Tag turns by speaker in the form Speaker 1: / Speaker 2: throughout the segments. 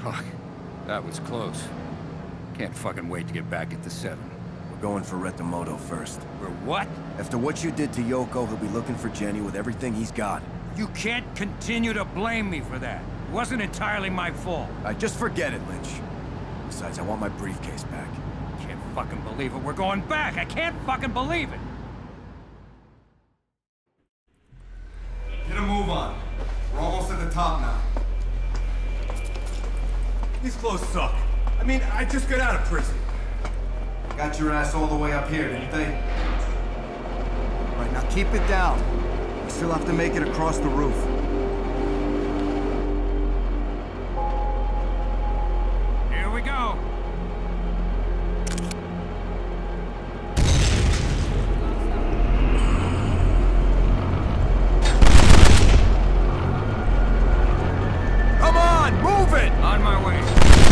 Speaker 1: Fuck. That was close. Can't fucking wait to get back at the 7.
Speaker 2: We're going for Retomoto first.
Speaker 1: For what?
Speaker 2: After what you did to Yoko, he'll be looking for Jenny with everything he's got.
Speaker 1: You can't continue to blame me for that. It wasn't entirely my fault.
Speaker 2: Just forget it, Lynch. Besides, I want my briefcase back.
Speaker 1: Can't fucking believe it. We're going back. I can't fucking believe it.
Speaker 3: Get a move on. We're almost at the top now. These clothes suck. I mean, I just got out of prison. Got your ass all the way up here, didn't they?
Speaker 2: Right, now keep it down. We still have to make it across the roof.
Speaker 1: Here we go.
Speaker 2: Come on, move it!
Speaker 1: On my way.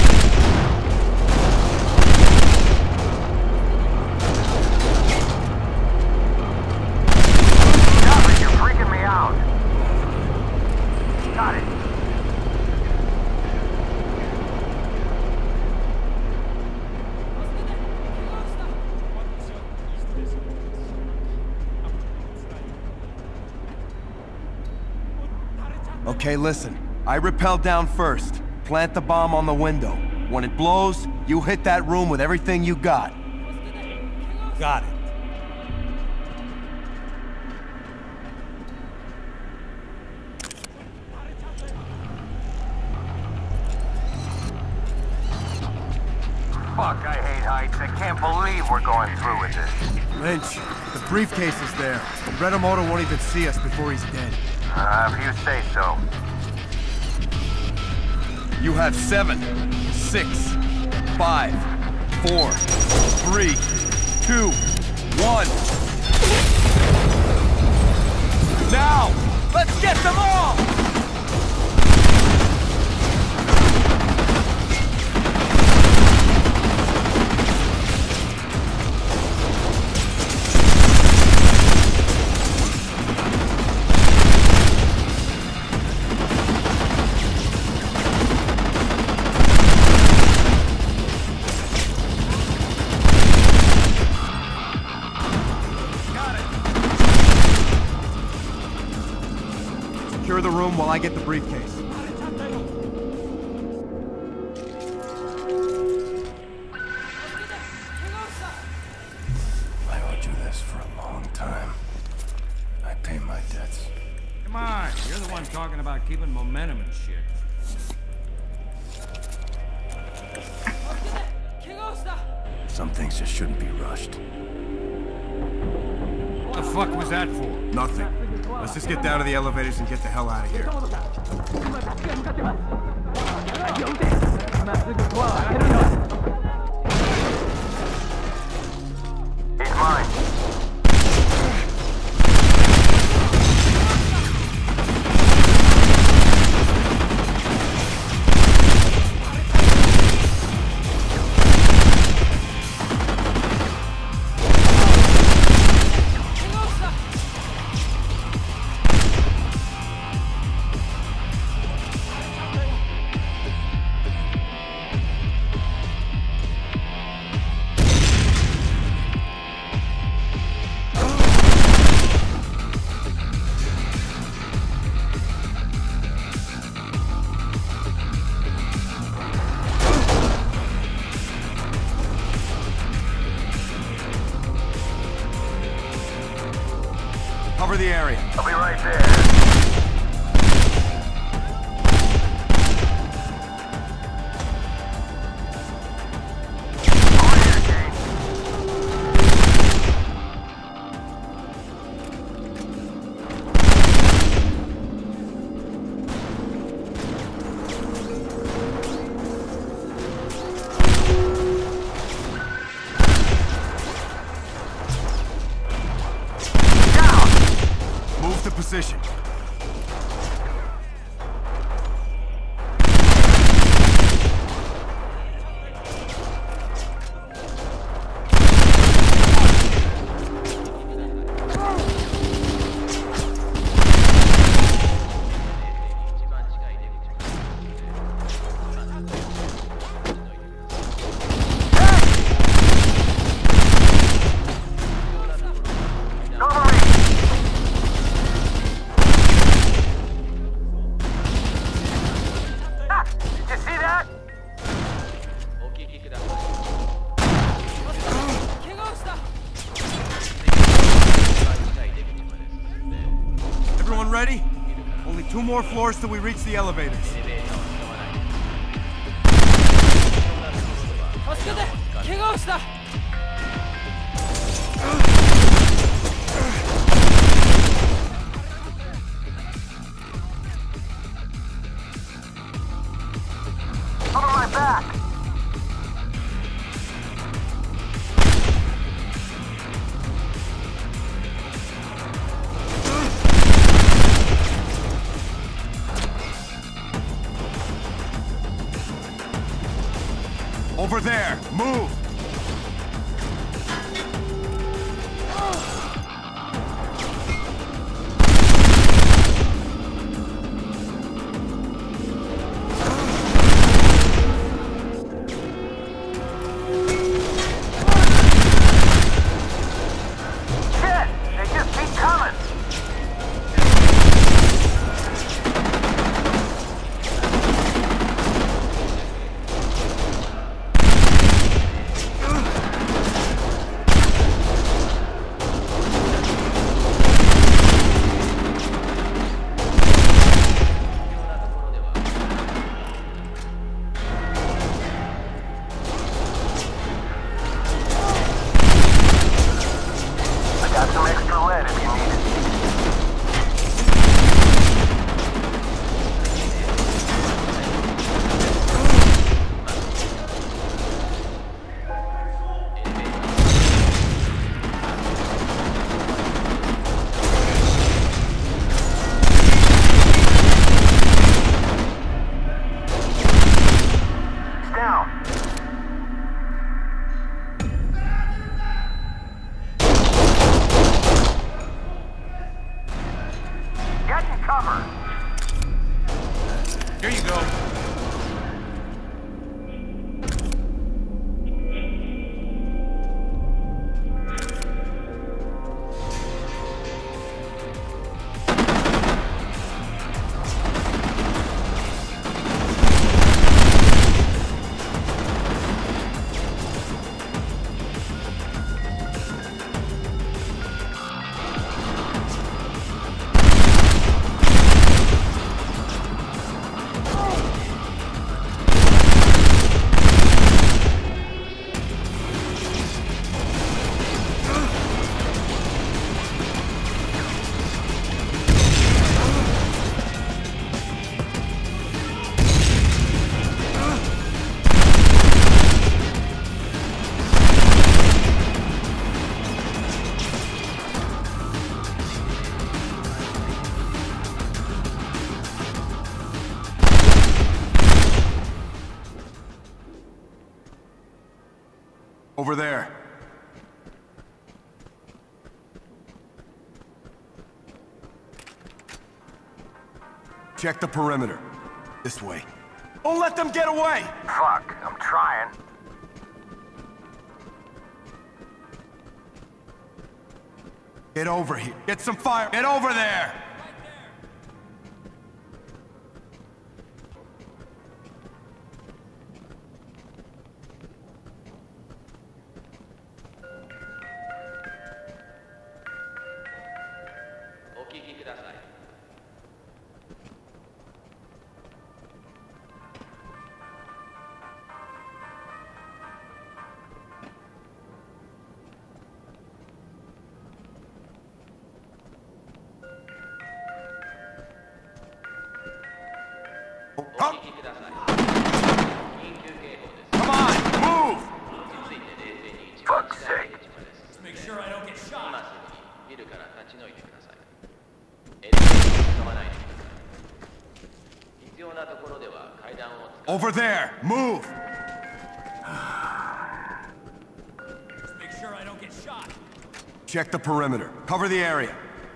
Speaker 2: Okay, listen. I rappel down first. Plant the bomb on the window. When it blows, you hit that room with everything you got.
Speaker 3: Got it.
Speaker 4: Fuck, I hate heights. I can't believe we're going through with this.
Speaker 2: Lynch, the briefcase is there. Retomoto won't even see us before he's dead.
Speaker 4: If you say so.
Speaker 2: You have 7, 6, 5, 4, 3, 2, 1. Now! Let's get them all! Secure the room while I get the briefcase. I owed you this for a long time. I pay my debts.
Speaker 1: Come on. You're the one talking about keeping momentum and shit.
Speaker 2: Some things just shouldn't be rushed.
Speaker 1: What the fuck was that for?
Speaker 3: Nothing. Let's just get down to the elevators and get the hell out of here.
Speaker 4: He's mine.
Speaker 2: Cover the area.
Speaker 4: I'll be right there. Over here, Kane.
Speaker 2: Move to position. 2 more floors till we reach the elevators.
Speaker 5: 助けて怪我をした
Speaker 4: Cover my back!
Speaker 2: Over there! Move!
Speaker 3: Here you go.
Speaker 2: Over there. Check the perimeter. This way. Don't let them get away!
Speaker 4: Fuck, I'm trying.
Speaker 2: Get over here. Get some fire. Get over there! Come on, move!
Speaker 4: Fuck's sake.
Speaker 5: Make sure I don't get shot.
Speaker 2: Over there, move!
Speaker 5: Make sure I don't get shot.
Speaker 2: Check the perimeter. Cover the area.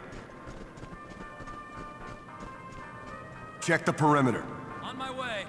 Speaker 2: Check the perimeter.
Speaker 5: On my way.